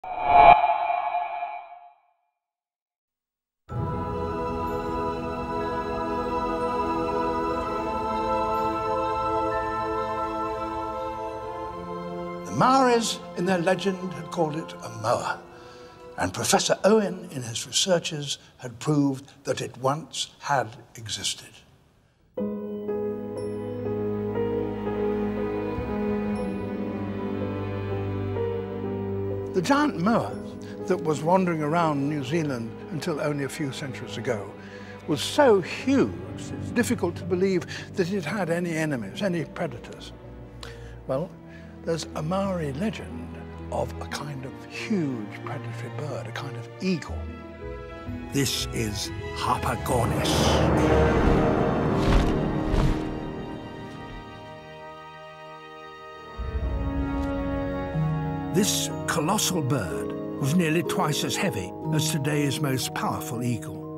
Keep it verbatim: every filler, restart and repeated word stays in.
The Maoris, in their legend, had called it a moa, and Professor Owen, in his researches, had proved that it once had existed. The giant moa that was wandering around New Zealand until only a few centuries ago was so huge, it's difficult to believe that it had any enemies, any predators. Well, there's a Maori legend of a kind of huge predatory bird, a kind of eagle. This is Harpagornis. This colossal bird was nearly twice as heavy as today's most powerful eagle.